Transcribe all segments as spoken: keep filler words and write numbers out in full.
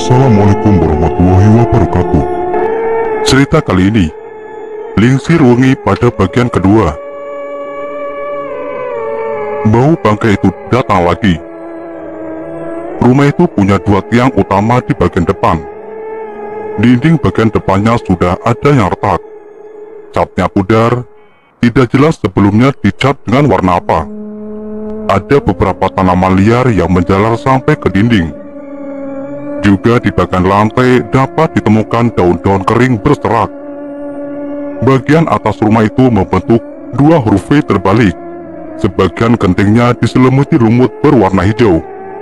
Assalamualaikum warahmatullahi wabarakatuh. Cerita kali ini, Lingsir Wengi pada bagian kedua. Bau bangkai itu datang lagi. Rumah itu punya dua tiang utama di bagian depan. Dinding bagian depannya sudah ada yang retak. Catnya pudar, tidak jelas sebelumnya dicat dengan warna apa. Ada beberapa tanaman liar yang menjalar sampai ke dinding. Juga di bagian lantai dapat ditemukan daun-daun kering berserak. Bagian atas rumah itu membentuk dua huruf V terbalik. Sebagian gentingnya diselimuti lumut berwarna hijau.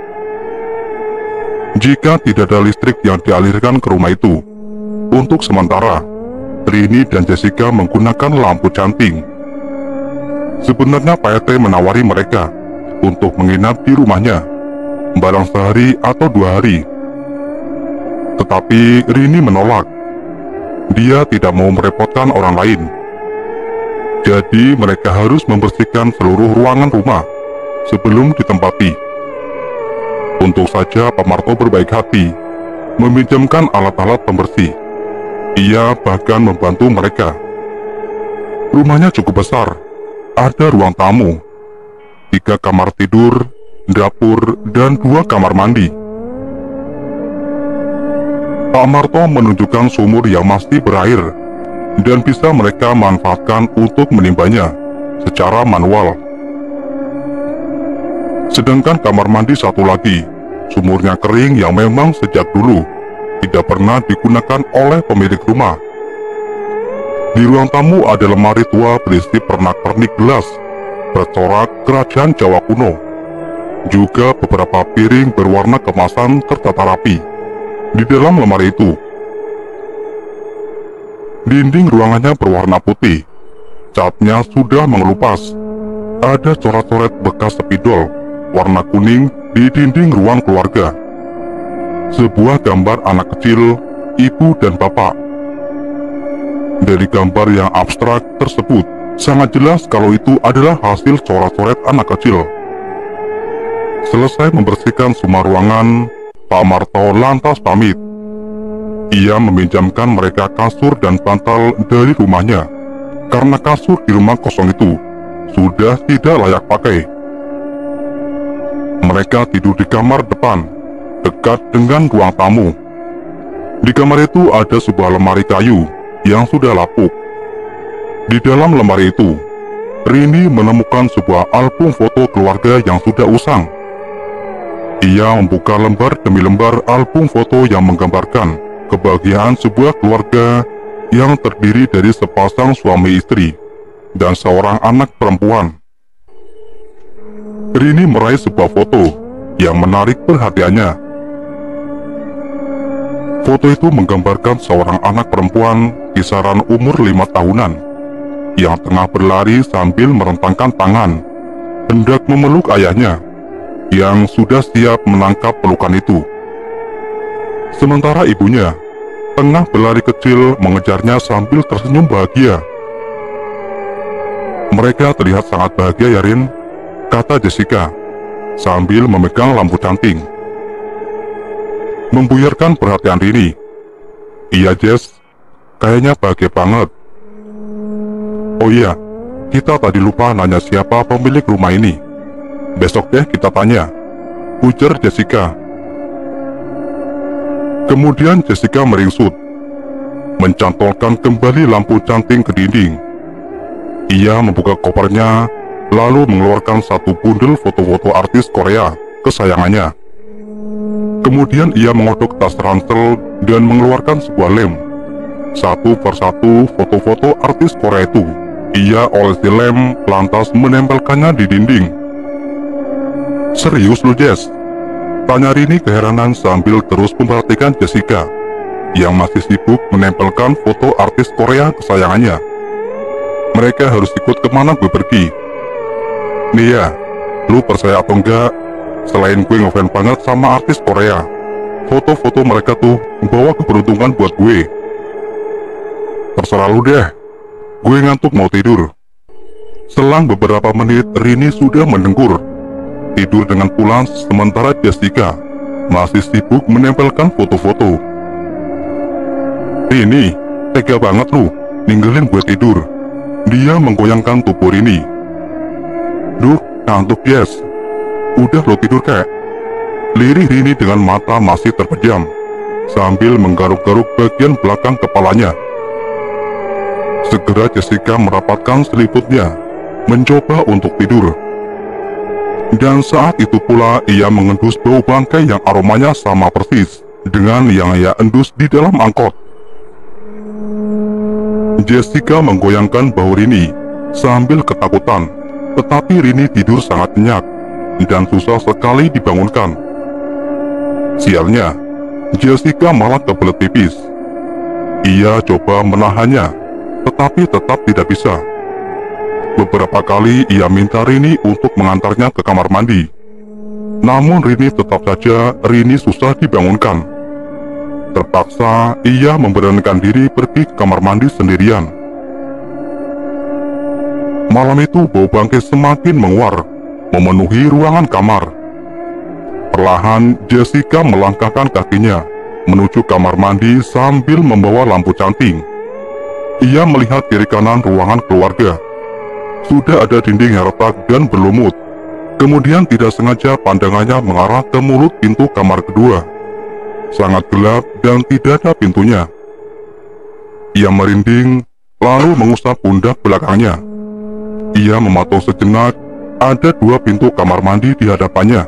Jika tidak ada listrik yang dialirkan ke rumah itu, untuk sementara, Rini dan Jessica menggunakan lampu canting. Sebenarnya Pak R T menawari mereka untuk menginap di rumahnya, barang sehari atau dua hari. Tetapi Rini menolak. Dia tidak mau merepotkan orang lain. Jadi mereka harus membersihkan seluruh ruangan rumah sebelum ditempati. Untuk saja Pak Marto berbaik hati, meminjamkan alat-alat pembersih. Ia bahkan membantu mereka. Rumahnya cukup besar. Ada ruang tamu, tiga kamar tidur, dapur, dan dua kamar mandi. Pak Marto menunjukkan sumur yang masih berair dan bisa mereka manfaatkan untuk menimbanya secara manual. Sedangkan kamar mandi satu lagi, sumurnya kering yang memang sejak dulu tidak pernah digunakan oleh pemilik rumah. Di ruang tamu ada lemari tua berisi pernak-pernik gelas bercorak kerajaan Jawa kuno. Juga beberapa piring berwarna kemasan tertata rapi di dalam lemari itu. Dinding ruangannya berwarna putih. Catnya sudah mengelupas. Ada coret-coret bekas spidol warna kuning di dinding ruang keluarga. Sebuah gambar anak kecil, ibu dan bapak. Dari gambar yang abstrak tersebut, sangat jelas kalau itu adalah hasil coret-coret anak kecil. Selesai membersihkan semua ruangan, Pak Marto lantas pamit. Ia meminjamkan mereka kasur dan bantal dari rumahnya, karena kasur di rumah kosong itu sudah tidak layak pakai. Mereka tidur di kamar depan, dekat dengan ruang tamu. Di kamar itu ada sebuah lemari kayu yang sudah lapuk. Di dalam lemari itu, Rini menemukan sebuah album foto keluarga yang sudah usang. Ia membuka lembar demi lembar album foto yang menggambarkan kebahagiaan sebuah keluarga yang terdiri dari sepasang suami istri dan seorang anak perempuan. Rini meraih sebuah foto yang menarik perhatiannya. Foto itu menggambarkan seorang anak perempuan kisaran umur lima tahunan yang tengah berlari sambil merentangkan tangan, hendak memeluk ayahnya yang sudah siap menangkap pelukan itu. Sementara ibunya tengah berlari kecil mengejarnya sambil tersenyum bahagia. "Mereka terlihat sangat bahagia ya, Rin," kata Jessica sambil memegang lampu canting. Membuyarkan perhatian Rini. "Iya Jess, kayaknya bahagia banget. Oh iya, kita tadi lupa nanya siapa pemilik rumah ini. Besok deh kita tanya," ujar Jessica. Kemudian Jessica meringsut, mencantolkan kembali lampu canting ke dinding. Ia membuka kopernya, lalu mengeluarkan satu bundel foto-foto artis Korea kesayangannya. Kemudian ia mengodok tas ransel dan mengeluarkan sebuah lem. Satu persatu foto-foto artis Korea itu ia olesi lem, lantas menempelkannya di dinding. "Serius lu Jess?" tanya Rini keheranan sambil terus memperhatikan Jessica yang masih sibuk menempelkan foto artis Korea kesayangannya. "Mereka harus ikut kemana gue pergi. Nih ya, lu percaya atau enggak, selain gue ngefans banget sama artis Korea, foto-foto mereka tuh membawa keberuntungan buat gue. Terserah lu deh, gue ngantuk mau tidur." Selang beberapa menit Rini sudah mendengkur, tidur dengan pulas, sementara Jessica masih sibuk menempelkan foto-foto. "Rini, tega banget lu, ninggalin gue tidur." Dia menggoyangkan tubuh Rini. "Duh, ngantuk yes. Udah lo tidur kek." Lirih Rini dengan mata masih terpejam, sambil menggaruk-garuk bagian belakang kepalanya. Segera Jessica merapatkan selimutnya, mencoba untuk tidur. Dan saat itu pula ia mengendus bau bangkai yang aromanya sama persis dengan yang ia endus di dalam angkot. Jessica menggoyangkan bahu Rini sambil ketakutan, tetapi Rini tidur sangat nyenyak dan susah sekali dibangunkan. Sialnya, Jessica malah kebelet pipis. Ia coba menahannya, tetapi tetap tidak bisa. Beberapa kali ia minta Rini untuk mengantarnya ke kamar mandi. Namun Rini tetap saja Rini susah dibangunkan. Terpaksa ia memberanikan diri pergi ke kamar mandi sendirian. Malam itu bau bangkai semakin menguar, memenuhi ruangan kamar. Perlahan Jessica melangkahkan kakinya menuju kamar mandi sambil membawa lampu canting. Ia melihat kiri kanan ruangan keluarga. Sudah ada dinding yang retak dan berlumut. Kemudian tidak sengaja pandangannya mengarah ke mulut pintu kamar kedua. Sangat gelap dan tidak ada pintunya. Ia merinding, lalu mengusap pundak belakangnya. Ia memantau sejenak, ada dua pintu kamar mandi di hadapannya.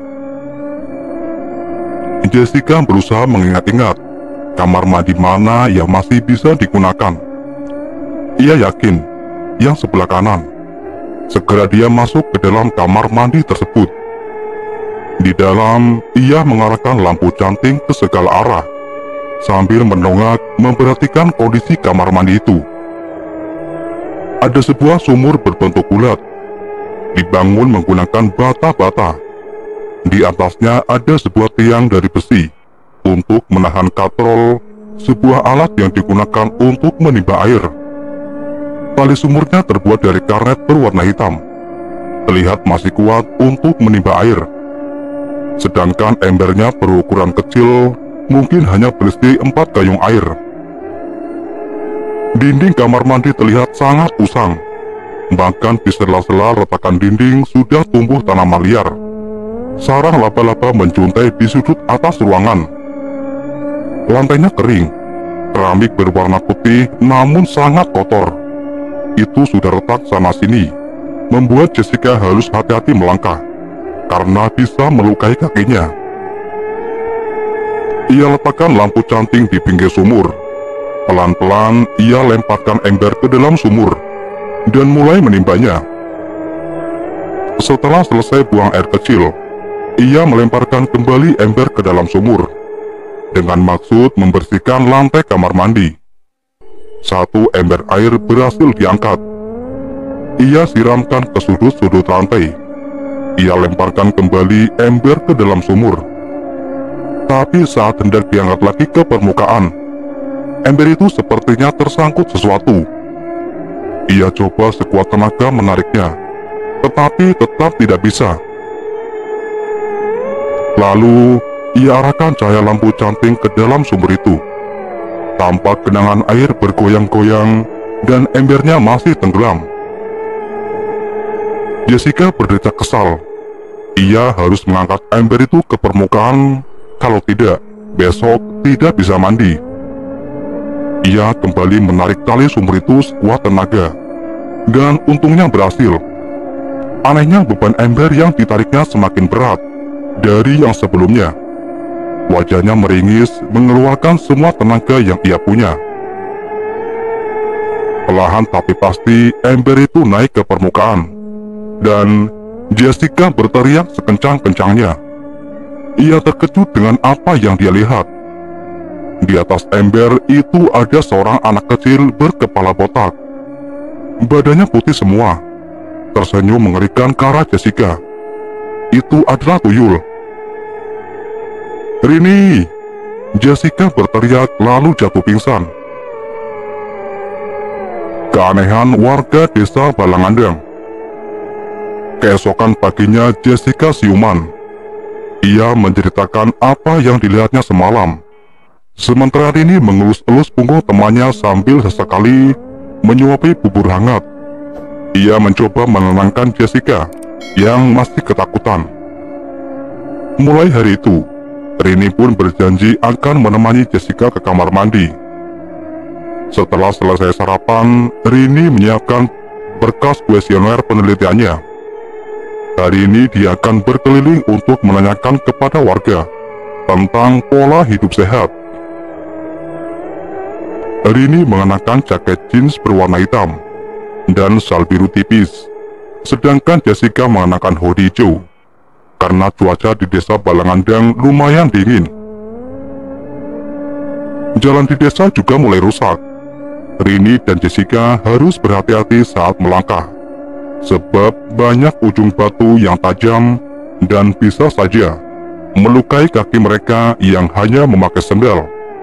Jessica berusaha mengingat-ingat kamar mandi mana yang masih bisa digunakan. Ia yakin yang sebelah kanan. Segera dia masuk ke dalam kamar mandi tersebut. Di dalam, ia mengarahkan lampu canting ke segala arah, sambil mendongak memperhatikan kondisi kamar mandi itu. Ada sebuah sumur berbentuk bulat, dibangun menggunakan bata-bata. Di atasnya ada sebuah tiang dari besi untuk menahan katrol, sebuah alat yang digunakan untuk menimba air. Tali sumurnya terbuat dari karet berwarna hitam, terlihat masih kuat untuk menimba air. Sedangkan embernya berukuran kecil, mungkin hanya berisi empat gayung air. Dinding kamar mandi terlihat sangat usang. Bahkan di sela-sela retakan dinding sudah tumbuh tanaman liar. Sarang laba-laba menjuntai di sudut atas ruangan. Lantainya kering, keramik berwarna putih namun sangat kotor. Itu sudah retak sana-sini, membuat Jessica harus hati-hati melangkah karena bisa melukai kakinya. Ia letakkan lampu canting di pinggir sumur. Pelan-pelan ia lemparkan ember ke dalam sumur dan mulai menimbanya. Setelah selesai buang air kecil, ia melemparkan kembali ember ke dalam sumur dengan maksud membersihkan lantai kamar mandi. Satu ember air berhasil diangkat. Ia siramkan ke sudut-sudut lantai. Ia lemparkan kembali ember ke dalam sumur. Tapi saat hendak diangkat lagi ke permukaan, ember itu sepertinya tersangkut sesuatu. Ia coba sekuat tenaga menariknya, tetapi tetap tidak bisa. Lalu, ia arahkan cahaya lampu canting ke dalam sumur itu. Tampak genangan air bergoyang-goyang dan embernya masih tenggelam. Jessica berdecak kesal. Ia harus mengangkat ember itu ke permukaan, kalau tidak, besok tidak bisa mandi. Ia kembali menarik tali sumur itu sekuat tenaga, dan untungnya berhasil. Anehnya beban ember yang ditariknya semakin berat dari yang sebelumnya. Wajahnya meringis, mengeluarkan semua tenaga yang ia punya. Perlahan tapi pasti ember itu naik ke permukaan, dan Jessica berteriak sekencang-kencangnya. Ia terkejut dengan apa yang dia lihat. Di atas ember itu ada seorang anak kecil berkepala botak. Badannya putih semua, tersenyum mengerikan ke arah Jessica. Itu adalah tuyul. "Rini!" Jessica berteriak lalu jatuh pingsan. Keanehan warga desa Balangandang. Keesokan paginya Jessica siuman. Ia menceritakan apa yang dilihatnya semalam. Sementara Rini mengelus-elus punggung temannya sambil sesekali menyuapi bubur hangat. Ia mencoba menenangkan Jessica yang masih ketakutan. Mulai hari itu, Rini pun berjanji akan menemani Jessica ke kamar mandi. Setelah selesai sarapan, Rini menyiapkan berkas kuesioner penelitiannya. Hari ini dia akan berkeliling untuk menanyakan kepada warga tentang pola hidup sehat. Rini mengenakan jaket jeans berwarna hitam dan sal biru tipis, sedangkan Jessica mengenakan hoodie hijau karena cuaca di desa Balangandang lumayan dingin. Jalan di desa juga mulai rusak. Rini dan Jessica harus berhati-hati saat melangkah, sebab banyak ujung batu yang tajam dan bisa saja melukai kaki mereka yang hanya memakai sendal.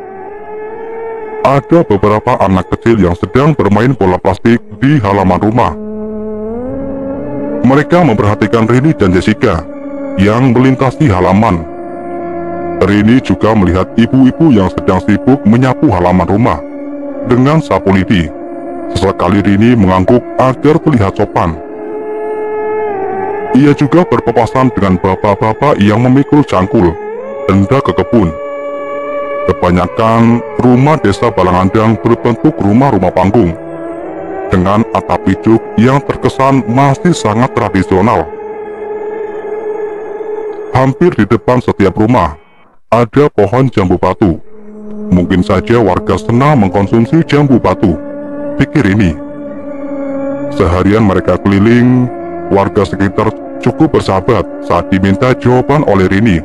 Ada beberapa anak kecil yang sedang bermain bola plastik di halaman rumah. Mereka memperhatikan Rini dan Jessica yang melintasi halaman. Rini juga melihat ibu-ibu yang sedang sibuk menyapu halaman rumah dengan sapu lidi. Sesekali Rini mengangguk agar terlihat sopan. Ia juga berpapasan dengan bapak-bapak yang memikul cangkul hendak ke kebun. Kebanyakan rumah desa Balangandang berbentuk rumah-rumah panggung dengan atap pijuk yang terkesan masih sangat tradisional. Hampir di depan setiap rumah ada pohon jambu batu. Mungkin saja warga senang mengkonsumsi jambu batu, pikir ini. Seharian mereka keliling, warga sekitar cukup bersahabat saat diminta jawaban oleh Rini.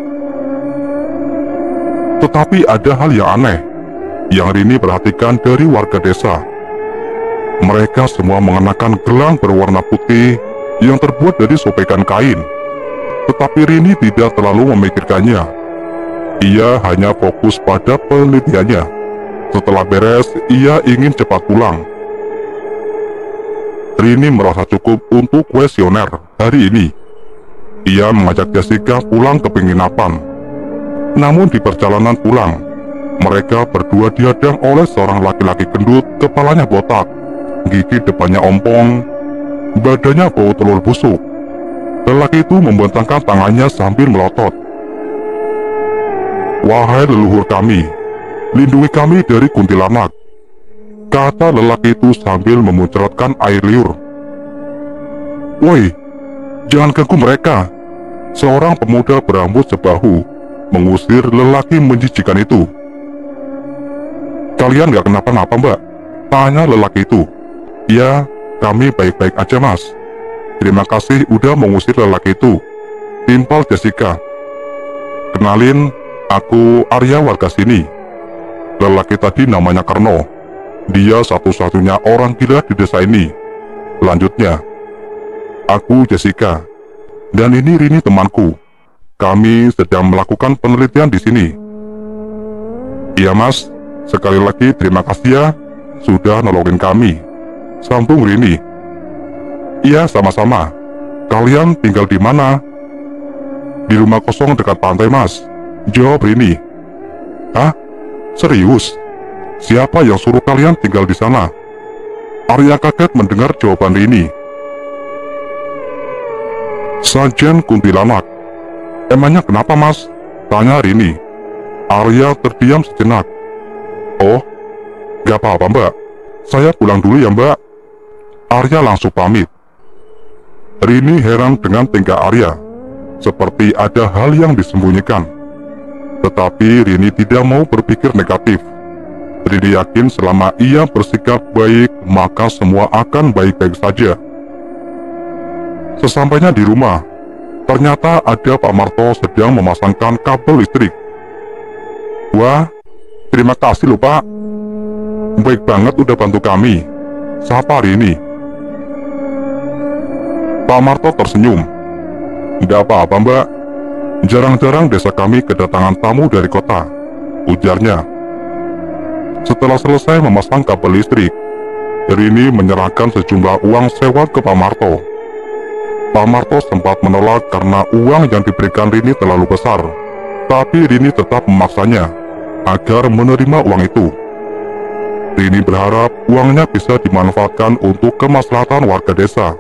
Tetapi ada hal yang aneh yang Rini perhatikan dari warga desa. Mereka semua mengenakan gelang berwarna putih yang terbuat dari sobekan kain. Tetapi Rini tidak terlalu memikirkannya. Ia hanya fokus pada penelitiannya. Setelah beres, ia ingin cepat pulang. Rini merasa cukup untuk kuesioner hari ini. Ia mengajak Jessica pulang ke penginapan. Namun di perjalanan pulang, mereka berdua dihadang oleh seorang laki-laki gendut, kepalanya botak, gigi depannya ompong, badannya bau telur busuk. Lelaki itu membentangkan tangannya sambil melotot. "Wahai leluhur kami, lindungi kami dari kuntilanak," kata lelaki itu sambil memuncratkan air liur. "Woi, jangan ganggu mereka," seorang pemuda berambut sebahu mengusir lelaki menjijikan itu. "Kalian gak kenapa-napa, Mbak?" tanya lelaki itu. "Ya, kami baik-baik aja, Mas. Terima kasih udah mengusir lelaki itu," timpal Jessica. "Kenalin, aku Arya, warga sini. Lelaki tadi namanya Karno. Dia satu-satunya orang gila di desa ini," lanjutnya. "Aku Jessica, dan ini Rini temanku. Kami sedang melakukan penelitian di sini." "Iya Mas, sekali lagi terima kasih ya, sudah nolongin kami," sambung Rini. "Iya sama-sama. Kalian tinggal di mana?" "Di rumah kosong dekat pantai Mas," jawab Rini. "Hah? Serius? Siapa yang suruh kalian tinggal di sana?" Arya kaget mendengar jawaban Rini. "Sajen kuntilanak." "Emangnya kenapa Mas?" tanya Rini. Arya terdiam sejenak. "Oh, gak apa-apa Mbak. Saya pulang dulu ya Mbak." Arya langsung pamit. Rini heran dengan tingkah Arya, seperti ada hal yang disembunyikan. Tetapi Rini tidak mau berpikir negatif. Rini yakin selama ia bersikap baik, maka semua akan baik-baik saja. Sesampainya di rumah, ternyata ada Pak Marto sedang memasangkan kabel listrik. "Wah, terima kasih loh Pak. Baik banget udah bantu kami," sapa Rini. Pak Marto tersenyum. "Tidak apa-apa Mbak. Jarang-jarang desa kami kedatangan tamu dari kota," ujarnya. Setelah selesai memasang kabel listrik, Rini menyerahkan sejumlah uang sewa ke Pak Marto. Pak Marto sempat menolak karena uang yang diberikan Rini terlalu besar, tapi Rini tetap memaksanya agar menerima uang itu. Rini berharap uangnya bisa dimanfaatkan untuk kemaslahatan warga desa.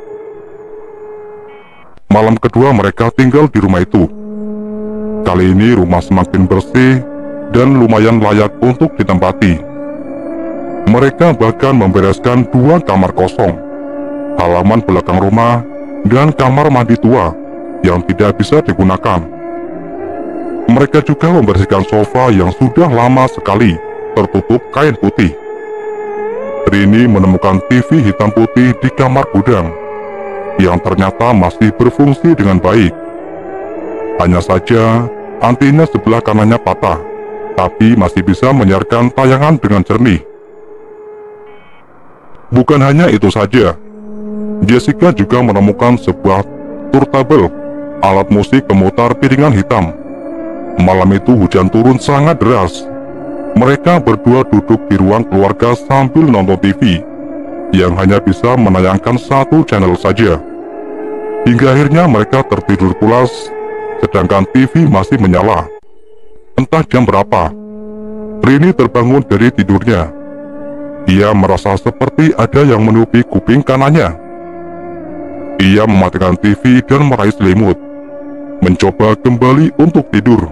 Malam kedua mereka tinggal di rumah itu. Kali ini rumah semakin bersih dan lumayan layak untuk ditempati. Mereka bahkan membereskan dua kamar kosong, halaman belakang rumah, dan kamar mandi tua yang tidak bisa digunakan. Mereka juga membersihkan sofa yang sudah lama sekali tertutup kain putih. Rini menemukan T V hitam putih di kamar gudang yang ternyata masih berfungsi dengan baik. Hanya saja antena sebelah kanannya patah, tapi masih bisa menyiarkan tayangan dengan jernih. Bukan hanya itu saja, Jessica juga menemukan sebuah turntable, alat musik pemutar piringan hitam. Malam itu hujan turun sangat deras. Mereka berdua duduk di ruang keluarga sambil nonton T V yang hanya bisa menayangkan satu channel saja. Hingga akhirnya mereka tertidur pulas, sedangkan T V masih menyala. Entah jam berapa, Rini terbangun dari tidurnya. Ia merasa seperti ada yang menutupi kuping kanannya. Ia mematikan T V dan meraih selimut, mencoba kembali untuk tidur.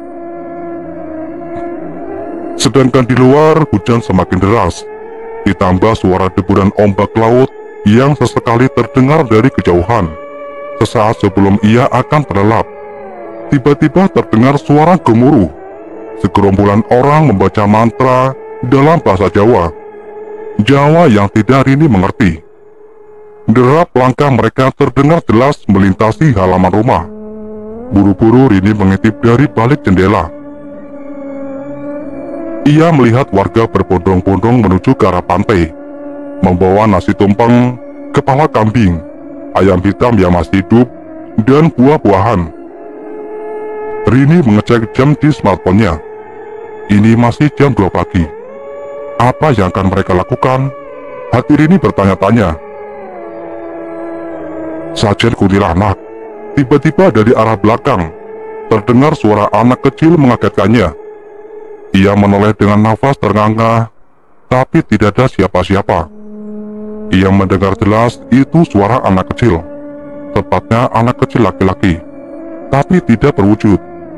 Sedangkan di luar hujan semakin deras, ditambah suara deburan ombak laut yang sesekali terdengar dari kejauhan. Sesaat sebelum ia akan terlelap, tiba-tiba terdengar suara gemuruh. Segerombolan orang membaca mantra dalam bahasa Jawa, Jawa yang tidak Rini mengerti. Derap langkah mereka terdengar jelas melintasi halaman rumah. Buru-buru Rini mengintip dari balik jendela. Ia melihat warga berbondong-bondong menuju ke arah pantai, membawa nasi tumpeng, kepala kambing, ayam hitam yang masih hidup, dan buah-buahan. Rini mengecek jam di smartphone-nya. Ini masih jam dua pagi. Apa yang akan mereka lakukan? Hati Rini bertanya-tanya. Sajen kuntilanak. Tiba-tiba dari arah belakang terdengar suara anak kecil mengagetkannya. Ia menoleh dengan nafas ternganga, tapi tidak ada siapa-siapa. Ia mendengar jelas itu suara anak kecil, tepatnya anak kecil laki-laki, tapi tidak berwujud.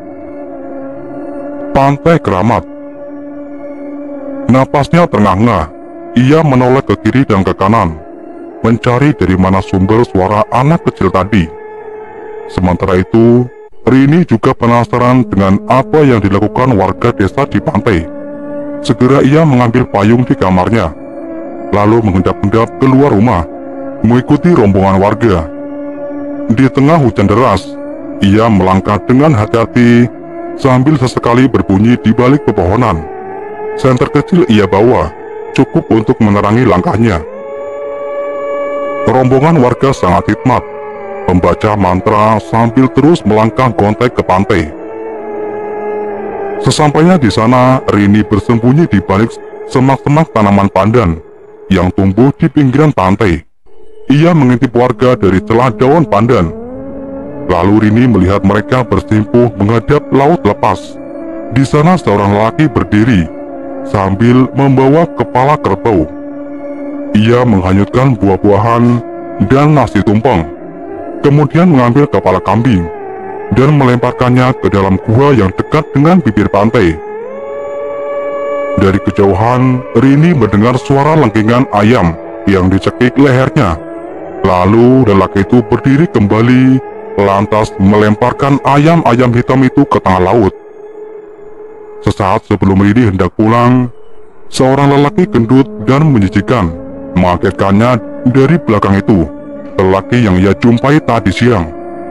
Pantai Keramat. Napasnya ternganga. Ia menoleh ke kiri dan ke kanan, mencari dari mana sumber suara anak kecil tadi. Sementara itu, Rini juga penasaran dengan apa yang dilakukan warga desa di pantai. Segera ia mengambil payung di kamarnya, lalu mengendap-endap keluar rumah, mengikuti rombongan warga. Di tengah hujan deras, ia melangkah dengan hati-hati sambil sesekali berbunyi di balik pepohonan. Senter kecil ia bawa, cukup untuk menerangi langkahnya. Rombongan warga sangat hikmat, membaca mantra sambil terus melangkah gontek ke pantai. Sesampainya di sana, Rini bersembunyi di balik semak-semak tanaman pandan yang tumbuh di pinggiran pantai. Ia mengintip warga dari celah daun pandan. Lalu Rini melihat mereka bersimpuh menghadap laut lepas. Di sana seorang lelaki berdiri sambil membawa kepala kerbau. Ia menghanyutkan buah-buahan dan nasi tumpeng, kemudian mengambil kepala kambing dan melemparkannya ke dalam gua yang dekat dengan bibir pantai. Dari kejauhan, Rini mendengar suara lengkingan ayam yang dicekik lehernya. Lalu lelaki itu berdiri kembali, lantas melemparkan ayam-ayam hitam itu ke tengah laut. Sesaat sebelum Rini hendak pulang, seorang lelaki gendut dan menjijikan mengagetkannya dari belakang itu. Lelaki yang ia jumpai tadi siang.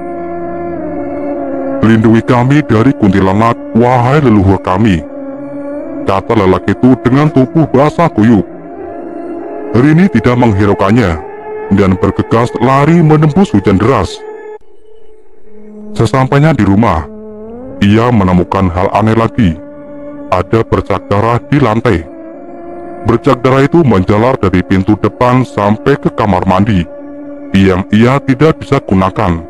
"Lindungi kami dari kuntilanak, wahai leluhur kami," kata lelaki itu dengan tubuh basah kuyup. Rini tidak menghiraukannya dan bergegas lari menembus hujan deras. Sesampainya di rumah, ia menemukan hal aneh lagi. Ada bercak darah di lantai. Bercak darah itu menjalar dari pintu depan sampai ke kamar mandi. yang ia tidak bisa gunakan.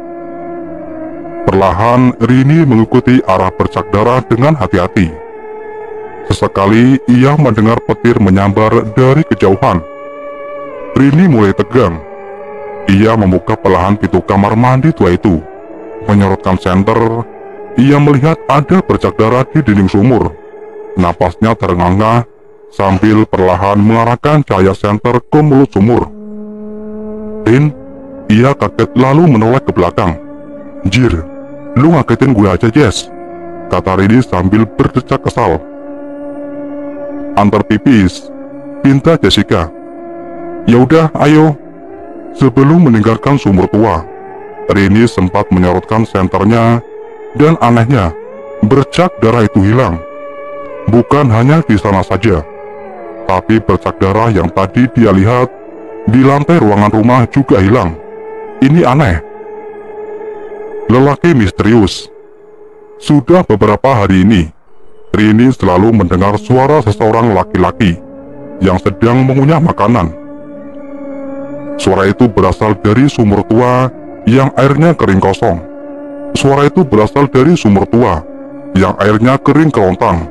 Perlahan Rini mengikuti arah bercak darah dengan hati-hati. Sesekali ia mendengar petir menyambar dari kejauhan. Rini mulai tegang. Ia membuka perlahan pintu kamar mandi tua itu. Menyorotkan senter, ia melihat ada bercak darah di dinding sumur. Napasnya terengah-engah sambil perlahan mengarahkan cahaya senter ke mulut sumur. Rin, ia kaget lalu menoleh ke belakang. "Jir, lu ngagetin gue aja, Jess," kata Rini sambil berdecak kesal. "Antar pipis," pinta Jessica. "Ya udah, ayo." Sebelum meninggalkan sumur tua, Rini sempat menyorotkan senternya, dan anehnya, bercak darah itu hilang. Bukan hanya di sana saja, tapi bercak darah yang tadi dia lihat di lantai ruangan rumah juga hilang. Ini aneh. Lelaki misterius. Sudah beberapa hari ini, Rini selalu mendengar suara seseorang laki-laki yang sedang mengunyah makanan. Suara itu berasal dari sumur tua yang airnya kering kosong. Suara itu berasal dari sumur tua yang airnya kering kerontang.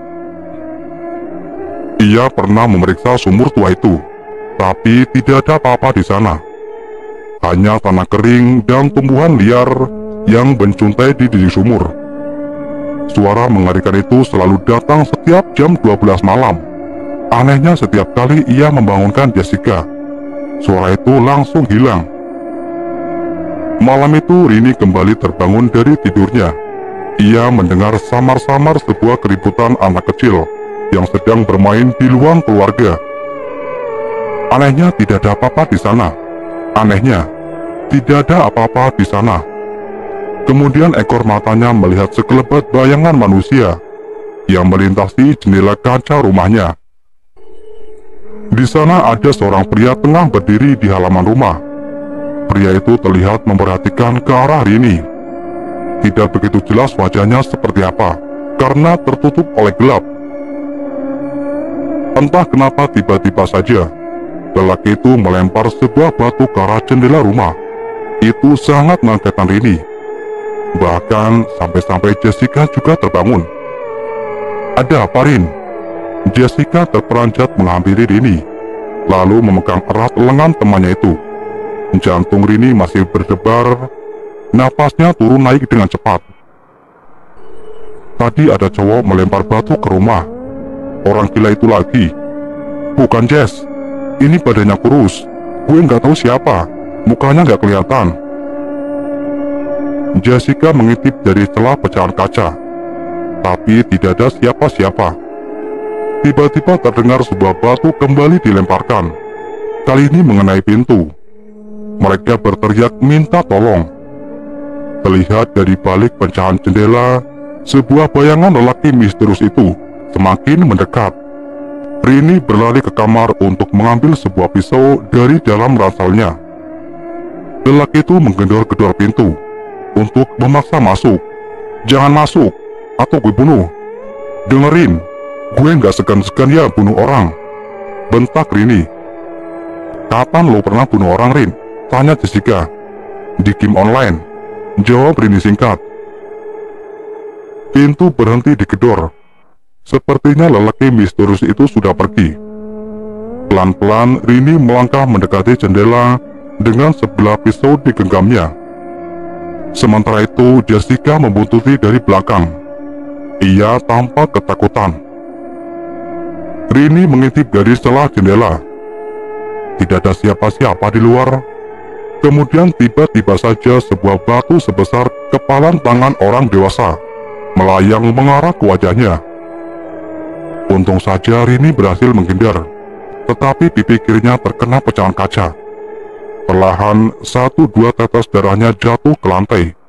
Ia pernah memeriksa sumur tua itu, tapi tidak ada apa-apa di sana. Hanya tanah kering dan tumbuhan liar yang mencuntai di dinding sumur. Suara mengerikan itu selalu datang setiap jam dua belas malam. Anehnya setiap kali ia membangunkan Jessica, suara itu langsung hilang. Malam itu Rini kembali terbangun dari tidurnya. Ia mendengar samar-samar sebuah keributan anak kecil yang sedang bermain di luar keluarga. Anehnya tidak ada apa-apa di sana. Anehnya tidak ada apa-apa di sana. Kemudian ekor matanya melihat sekelebat bayangan manusia yang melintasi jendela kaca rumahnya. Di sana ada seorang pria tengah berdiri di halaman rumah. Pria itu terlihat memperhatikan ke arah Rini. Tidak begitu jelas wajahnya seperti apa, karena tertutup oleh gelap. Entah kenapa tiba-tiba saja, lelaki itu melempar sebuah batu ke arah jendela rumah. Itu sangat mengagetkan Rini. Bahkan sampai-sampai Jessica juga terbangun. "Ada apa, Rin?" Jessica terperanjat menghampiri Rini, lalu memegang erat lengan temannya itu. Jantung Rini masih berdebar, napasnya turun naik dengan cepat. "Tadi ada cowok melempar batu ke rumah. Orang gila itu lagi." "Bukan, Jess. Ini badannya kurus. Gue nggak tahu siapa. Mukanya nggak kelihatan." Jessica mengintip dari celah pecahan kaca, tapi tidak ada siapa-siapa. Tiba-tiba terdengar sebuah batu kembali dilemparkan. Kali ini mengenai pintu. Mereka berteriak minta tolong. Terlihat dari balik pecahan jendela, sebuah bayangan lelaki misterius itu semakin mendekat. Rini berlari ke kamar untuk mengambil sebuah pisau dari dalam ranselnya. Lelaki itu menggedor-gedor pintu untuk memaksa masuk. "Jangan masuk, atau gue bunuh. Dengerin, gue nggak segan-segan ya bunuh orang," bentak Rini. "Kapan lo pernah bunuh orang, Rin?" tanya Jessica. "Di game online," jawab Rini singkat. Pintu berhenti digedor. Sepertinya lelaki misterius itu sudah pergi. Pelan-pelan Rini melangkah mendekati jendela dengan sebelah pisau digenggamnya. Sementara itu Jessica membuntuti dari belakang. Ia tampak ketakutan. Rini mengintip dari celah jendela. Tidak ada siapa-siapa di luar. Kemudian tiba-tiba saja sebuah batu sebesar kepalan tangan orang dewasa melayang mengarah ke wajahnya. Untung saja Rini berhasil menghindar, tetapi pipi kirinya terkena pecahan kaca. Perlahan satu dua tetes darahnya jatuh ke lantai.